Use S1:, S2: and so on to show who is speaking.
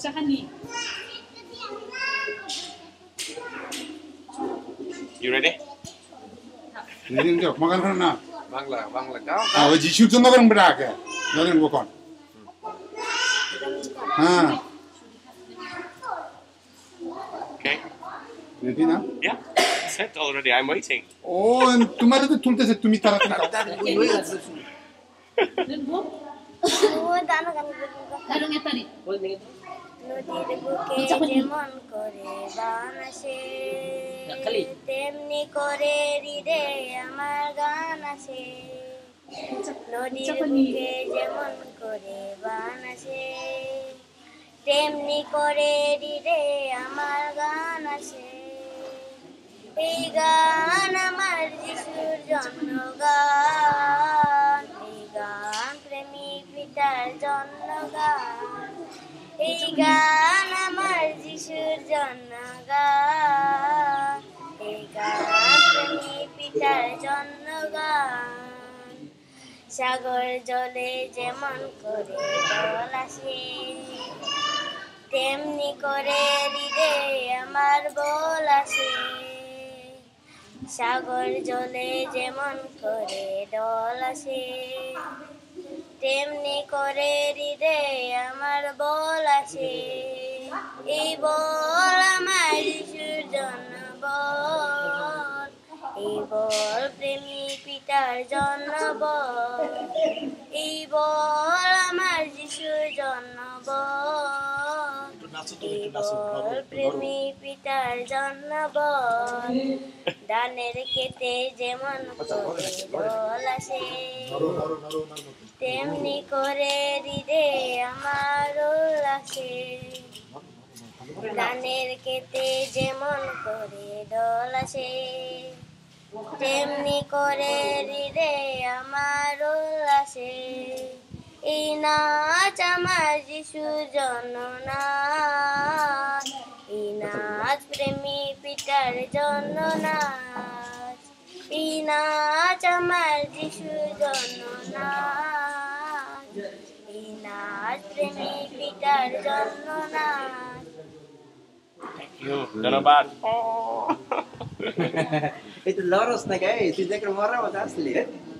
S1: You ready?
S2: makan kan na
S3: Bangla kau.
S2: ah jishu jonna kan beda ke jalan gua kon
S1: Okay.
S2: ready na
S1: Yeah. Set already. I'm waiting.
S2: oh तुम्हारे तो तुलते से तुम ही तारा
S4: নদীর বুকে যেমন করে বান আসে তেমনি করে হৃদে আমার গান আসে নদীর বুকে যেমন করে বান আসে তেমনি করে হৃদে আমার গান আসে এই গান আমার যিশুর জন্য গান এই গান প্রেমিক পিতার জন্য গান এই গান আমার যিশুর জন্য গান এই গান প্রেমিক পিতার জন্য গান সাগর জলে যেমন করে দল আসে তেমনি করে হৃদে আমার বল আসে সাগর জলে যেমন করে দল আসে তেমনি করে হৃদে আমার বল আসে এই বল আমার যিশুর জন্য বল এই বল প্রেমিক পিতার জন্য বল এই বল আমার যিশুর জন্য বল এই বল প্রেমিক পিতার জন্য বল দানের খেতে যেমন করে দল আসে তেমনি করে হৃদে আমার আসে দানের খেতে যেমন করে দল আসে তেমনি করে হৃদে আমার আসে এই নাচ আমার যিশুর জন্য নাচ এই নাচ প্রেমিক পিতার জন্য নাচ এই নাচ আমার যিশুর জন্য নাচ এই নাচ প্রেমিক পিতার জন্য নাচ
S1: ধন্যবাদ
S5: Itu loros na guys, hindi ko mara mo asli.